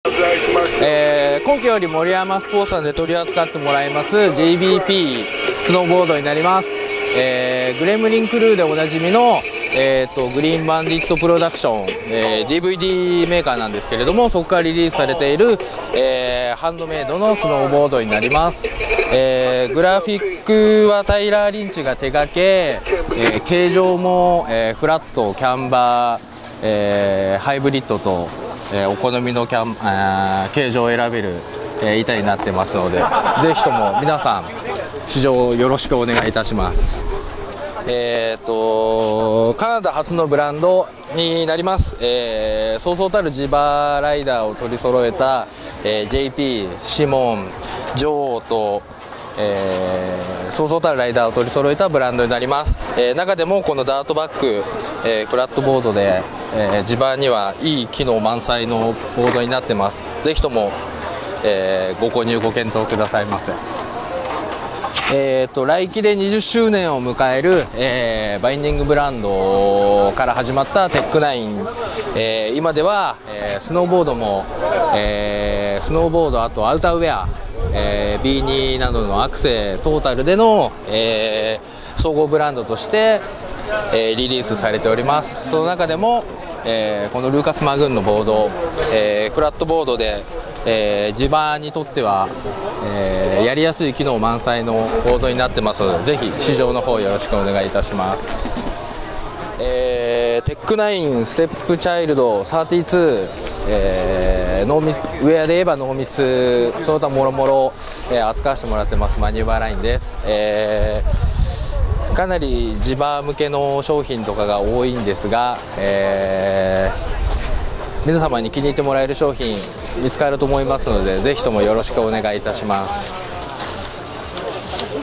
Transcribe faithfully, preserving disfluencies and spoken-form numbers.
えー、今期より森山スポーツさんで取り扱ってもらいます ジェイビーピー スノーボードになります。えー、グレムリンクルーでおなじみの、えー、とグリーンバンディットプロダクション、えー、ディーブイディー メーカーなんですけれども、そこからリリースされている、えー、ハンドメイドのスノーボードになります。えー、グラフィックはタイラー・リンチが手掛け、えー、形状も、えー、フラット、キャンバー、えー、ハイブリッドと、えー、お好みのキャン、えー、形状を選べる、えー、板になってますので、ぜひとも皆さん試乗よろしくお願いいたします。えー、とカナダ初のブランドになります。えー、そうそうたる地場ライダーを取り揃えた、えー、ジェイピー、シモン、ジョーと、えー、そうそうたるライダーを取り揃えたブランドになります。えー、中でもこのダートバック、えー、フラットボードで、えー、地場にはいい機能満載のボードになってます。ぜひとも、えー、ご購入ご検討くださいませ。えー、と来期でにじゅっしゅうねんを迎える、えー、バインディングブランドから始まったテックナイン、えー、今では、えー、スノーボードも、えー、スノーボード、あとアウターウェア、えー、ビーニーなどのアクセトータルでの、えー、総合ブランドとして、えー、リリースされております。その中でも、えー、このルーカス・マグーンのボード、えー、フラットボードで、えー、地場にとっては、えー、やりやすい機能満載のボードになってますので、ぜひ試乗の方よろしくお願いいたします。えー、テックナインステップチャイルドさんじゅうに、えー、ノーミスウェアで言えばノーミスその他もろもろ、えー、扱わせてもらってますマニューバーラインです。えー、かなり地場向けの商品とかが多いんですが、えー皆様に気に入ってもらえる商品見つかると思いますので、ぜひともよろしくお願いいたします。